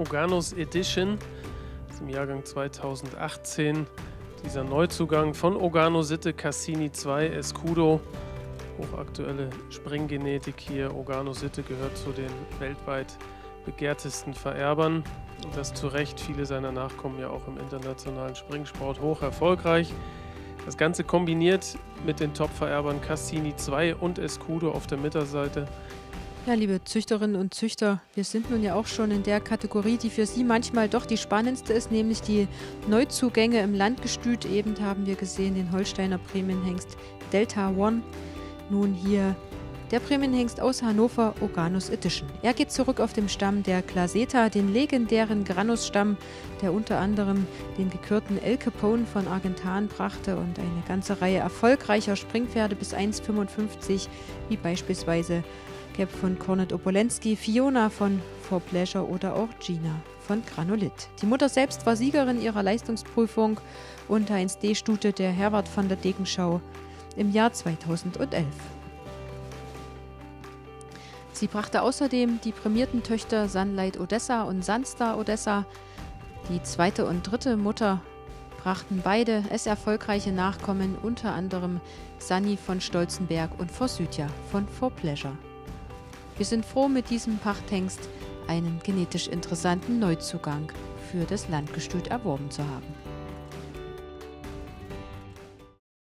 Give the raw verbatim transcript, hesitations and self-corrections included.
Oganos Edition, das ist im Jahrgang zweitausendachtzehn. Dieser Neuzugang von Ogano Sitte Cassini zwei Escudo. Hochaktuelle Springgenetik hier. Ogano Sitte gehört zu den weltweit begehrtesten Vererbern. Und das zu Recht, viele seiner Nachkommen ja auch im internationalen Springsport hoch erfolgreich. Das Ganze kombiniert mit den Top-Vererbern Cassini zwei und Escudo auf der Mitterseite. Ja, liebe Züchterinnen und Züchter, wir sind nun ja auch schon in der Kategorie, die für Sie manchmal doch die spannendste ist, nämlich die Neuzugänge im Landgestüt. Eben haben wir gesehen den Holsteiner Prämienhengst Delta One. Nun hier der Prämienhengst aus Hannover, Oganos Edition. Er geht zurück auf den Stamm der Claseta, den legendären Granus-Stamm, der unter anderem den gekürten El Capone von Argentan brachte und eine ganze Reihe erfolgreicher Springpferde bis eins Komma fünfundfünfzig, wie beispielsweise Cap von Cornet Obolensky, Fiona von For Pleasure oder auch Gina von Granulit. Die Mutter selbst war Siegerin ihrer Leistungsprüfung und eins D-Stute der Herwart van der Degenschau im Jahr zweitausendelf. Sie brachte außerdem die prämierten Töchter Sunlight Odessa und Sunstar Odessa. Die zweite und dritte Mutter brachten beide es erfolgreiche Nachkommen, unter anderem Sunny von Stolzenberg und Forsythia von For Pleasure. Wir sind froh, mit diesem Pachthengst einen genetisch interessanten Neuzugang für das Landgestüt erworben zu haben.